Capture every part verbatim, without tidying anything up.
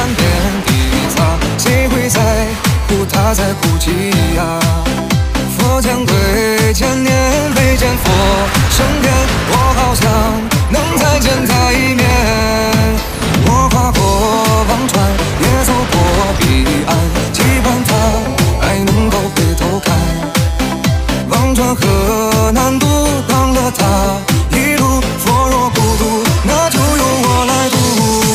瓣遍地撒，谁会在乎他在哭泣呀？佛将归，千年未见佛升天，我好想能再见他一面。我跨过忘川，也走过彼岸，期盼他还能够回头看。忘川河南渡，当了他一路，佛若孤独，那就由我来渡。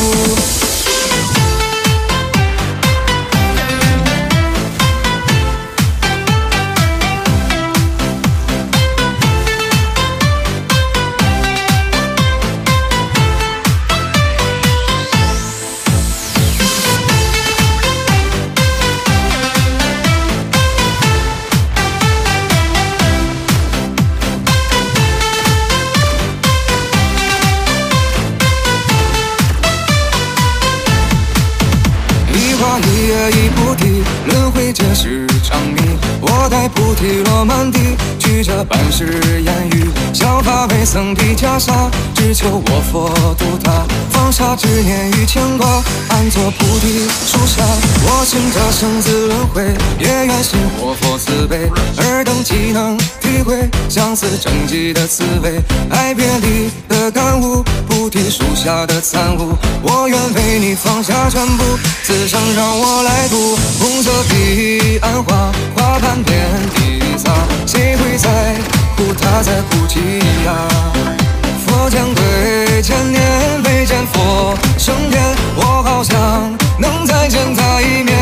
一叶一菩提，轮回皆是长谜。我待菩提落满地，举着半世言语。效法为僧披袈裟，只求我佛度他。放下执念与牵挂，安坐菩提树下。我信这生死轮回，也愿信我佛慈悲。尔等岂能体会相思成疾的滋味？爱别离的感悟，菩提树下的参悟。我愿为你放下全部，此生让我来渡。红色彼岸花，花瓣遍地撒，谁会在乎他在哭泣呀？佛将归，千年未见佛升天，我好想能再见他一面。